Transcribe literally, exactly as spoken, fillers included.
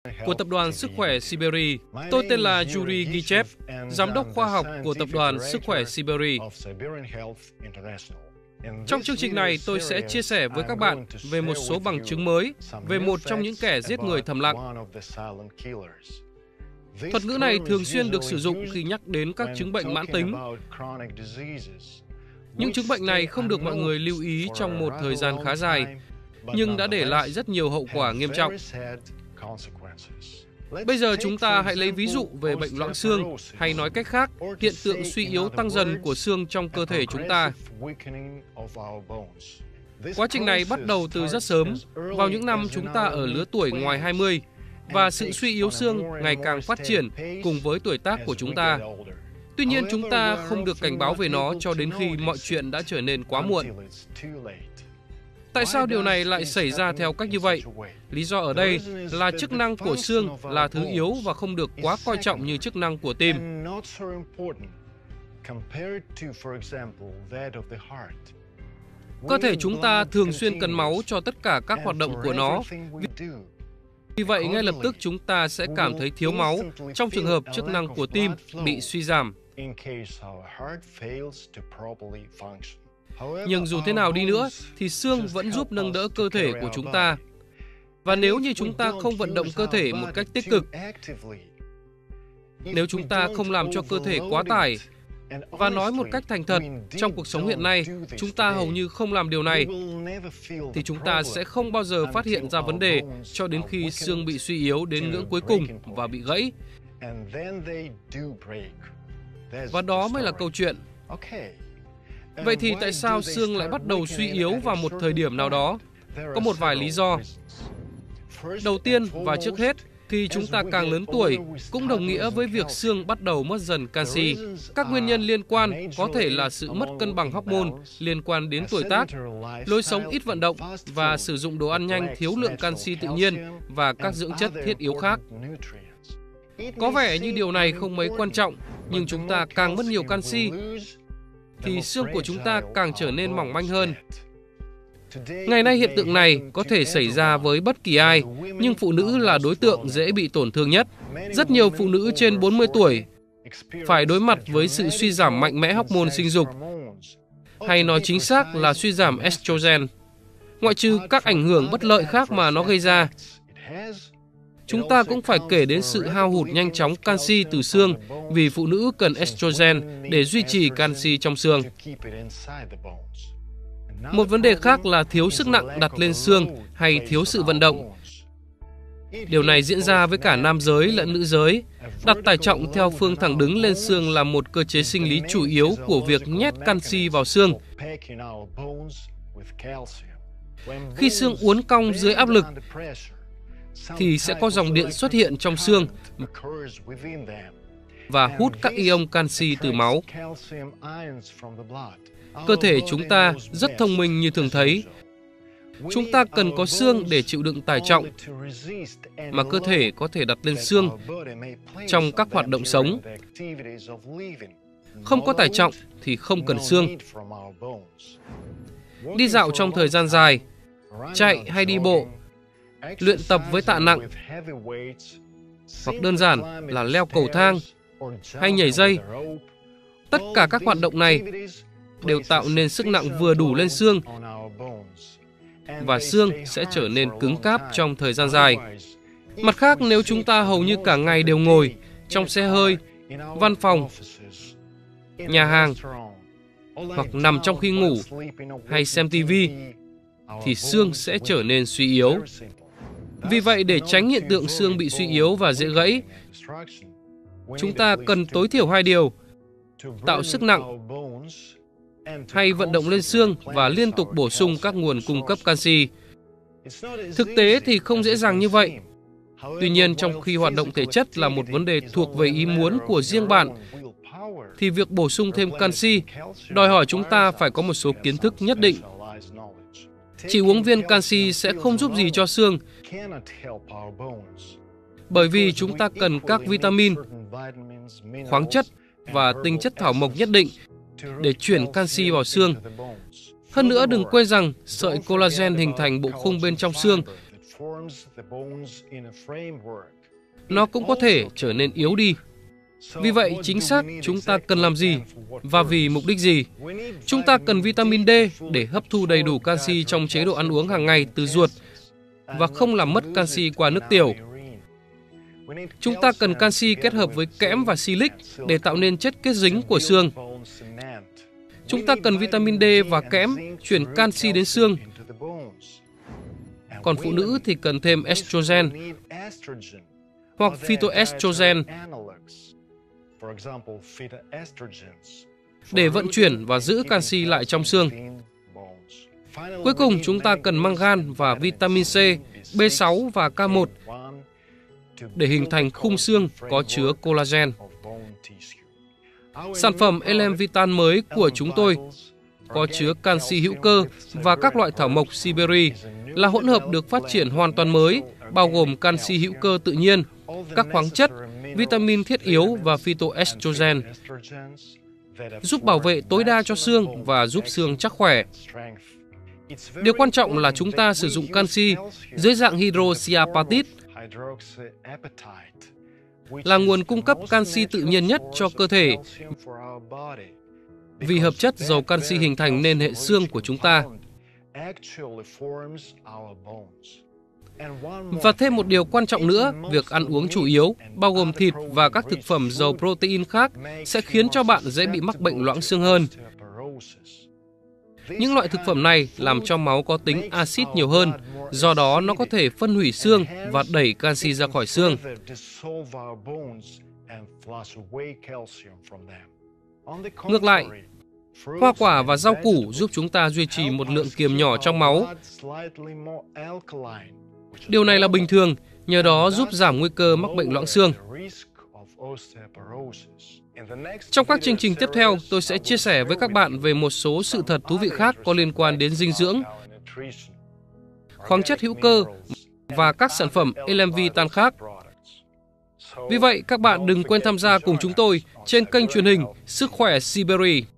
của Tập đoàn Sức khỏe Siberia. Tôi tên là Yuri Gichev, Giám đốc khoa học của Tập đoàn Sức khỏe Siberia. Trong chương trình này, tôi sẽ chia sẻ với các bạn về một số bằng chứng mới về một trong những kẻ giết người thầm lặng. Thuật ngữ này thường xuyên được sử dụng khi nhắc đến các chứng bệnh mãn tính. Những chứng bệnh này không được mọi người lưu ý trong một thời gian khá dài, nhưng đã để lại rất nhiều hậu quả nghiêm trọng. Bây giờ chúng ta hãy lấy ví dụ về bệnh loãng xương, hay nói cách khác, hiện tượng suy yếu tăng dần của xương trong cơ thể chúng ta. Quá trình này bắt đầu từ rất sớm, vào những năm chúng ta ở lứa tuổi ngoài hai mươi, và sự suy yếu xương ngày càng phát triển cùng với tuổi tác của chúng ta. Tuy nhiên, chúng ta không được cảnh báo về nó cho đến khi mọi chuyện đã trở nên quá muộn. Tại sao điều này lại xảy ra theo cách như vậy? Lý do ở đây là chức năng của xương là thứ yếu và không được quá coi trọng như chức năng của tim. Cơ thể chúng ta thường xuyên cần máu cho tất cả các hoạt động của nó. Vì vậy, ngay lập tức chúng ta sẽ cảm thấy thiếu máu trong trường hợp chức năng của tim bị suy giảm. Nhưng dù thế nào đi nữa, thì xương vẫn giúp nâng đỡ cơ thể của chúng ta. Và nếu như chúng ta không vận động cơ thể một cách tích cực, nếu chúng ta không làm cho cơ thể quá tải, và nói một cách thành thật, trong cuộc sống hiện nay, chúng ta hầu như không làm điều này, thì chúng ta sẽ không bao giờ phát hiện ra vấn đề cho đến khi xương bị suy yếu đến ngưỡng cuối cùng và bị gãy. Và đó mới là câu chuyện. Vậy thì tại sao xương lại bắt đầu suy yếu vào một thời điểm nào đó? Có một vài lý do. Đầu tiên và trước hết, khi chúng ta càng lớn tuổi, cũng đồng nghĩa với việc xương bắt đầu mất dần canxi. Các nguyên nhân liên quan có thể là sự mất cân bằng hormone liên quan đến tuổi tác, lối sống ít vận động và sử dụng đồ ăn nhanh thiếu lượng canxi tự nhiên và các dưỡng chất thiết yếu khác. Có vẻ như điều này không mấy quan trọng, nhưng chúng ta càng mất nhiều canxi, thì xương của chúng ta càng trở nên mỏng manh hơn. Ngày nay hiện tượng này có thể xảy ra với bất kỳ ai, nhưng phụ nữ là đối tượng dễ bị tổn thương nhất. Rất nhiều phụ nữ trên bốn mươi tuổi phải đối mặt với sự suy giảm mạnh mẽ hormone sinh dục, hay nói chính xác là suy giảm estrogen, ngoại trừ các ảnh hưởng bất lợi khác mà nó gây ra. Chúng ta cũng phải kể đến sự hao hụt nhanh chóng canxi từ xương, vì phụ nữ cần estrogen để duy trì canxi trong xương. Một vấn đề khác là thiếu sức nặng đặt lên xương hay thiếu sự vận động. Điều này diễn ra với cả nam giới lẫn nữ giới. Đặt tải trọng theo phương thẳng đứng lên xương là một cơ chế sinh lý chủ yếu của việc nhét canxi vào xương. Khi xương uốn cong dưới áp lực, thì sẽ có dòng điện xuất hiện trong xương và hút các ion canxi từ máu. Cơ thể chúng ta rất thông minh như thường thấy. Chúng ta cần có xương để chịu đựng tải trọng mà cơ thể có thể đặt lên xương trong các hoạt động sống. Không có tải trọng thì không cần xương. Đi dạo trong thời gian dài, chạy hay đi bộ, luyện tập với tạ nặng, hoặc đơn giản là leo cầu thang hay nhảy dây. Tất cả các hoạt động này đều tạo nên sức nặng vừa đủ lên xương, và xương sẽ trở nên cứng cáp trong thời gian dài. Mặt khác, nếu chúng ta hầu như cả ngày đều ngồi trong xe hơi, văn phòng, nhà hàng, hoặc nằm trong khi ngủ hay xem ti vi, thì xương sẽ trở nên suy yếu. Vì vậy, để tránh hiện tượng xương bị suy yếu và dễ gãy, chúng ta cần tối thiểu hai điều: tạo sức nặng hay vận động lên xương và liên tục bổ sung các nguồn cung cấp canxi. Thực tế thì không dễ dàng như vậy. Tuy nhiên, trong khi hoạt động thể chất là một vấn đề thuộc về ý muốn của riêng bạn, thì việc bổ sung thêm canxi đòi hỏi chúng ta phải có một số kiến thức nhất định. Chỉ uống viên canxi sẽ không giúp gì cho xương, bởi vì chúng ta cần các vitamin, khoáng chất và tinh chất thảo mộc nhất định để chuyển canxi vào xương. Hơn nữa, đừng quên rằng sợi collagen hình thành bộ khung bên trong xương nó cũng có thể trở nên yếu đi. Vì vậy, chính xác chúng ta cần làm gì và vì mục đích gì? Chúng ta cần vitamin D để hấp thu đầy đủ canxi trong chế độ ăn uống hàng ngày từ ruột và không làm mất canxi qua nước tiểu. Chúng ta cần canxi kết hợp với kẽm và silic để tạo nên chất kết dính của xương. Chúng ta cần vitamin D và kẽm chuyển canxi đến xương. Còn phụ nữ thì cần thêm estrogen hoặc phytoestrogen để vận chuyển và giữ canxi lại trong xương. Cuối cùng, chúng ta cần mangan và vitamin C, B sáu và K một để hình thành khung xương có chứa collagen. Sản phẩm Elenvital mới của chúng tôi có chứa canxi hữu cơ và các loại thảo mộc Siberia là hỗn hợp được phát triển hoàn toàn mới, bao gồm canxi hữu cơ tự nhiên, các khoáng chất, vitamin thiết yếu và phytoestrogen, giúp bảo vệ tối đa cho xương và giúp xương chắc khỏe. Điều quan trọng là chúng ta sử dụng canxi dưới dạng hydroxyapatite, là nguồn cung cấp canxi tự nhiên nhất cho cơ thể, vì hợp chất giàu canxi hình thành nên hệ xương của chúng ta. Và thêm một điều quan trọng nữa, việc ăn uống chủ yếu, bao gồm thịt và các thực phẩm giàu protein khác, sẽ khiến cho bạn dễ bị mắc bệnh loãng xương hơn. Những loại thực phẩm này làm cho máu có tính axit nhiều hơn, do đó nó có thể phân hủy xương và đẩy canxi ra khỏi xương. Ngược lại, hoa quả và rau củ giúp chúng ta duy trì một lượng kiềm nhỏ trong máu. Điều này là bình thường, nhờ đó giúp giảm nguy cơ mắc bệnh loãng xương. Trong các chương trình tiếp theo, tôi sẽ chia sẻ với các bạn về một số sự thật thú vị khác có liên quan đến dinh dưỡng, khoáng chất hữu cơ và các sản phẩm Elenvital khác. Vì vậy, các bạn đừng quên tham gia cùng chúng tôi trên kênh truyền hình Sức khỏe Siberia.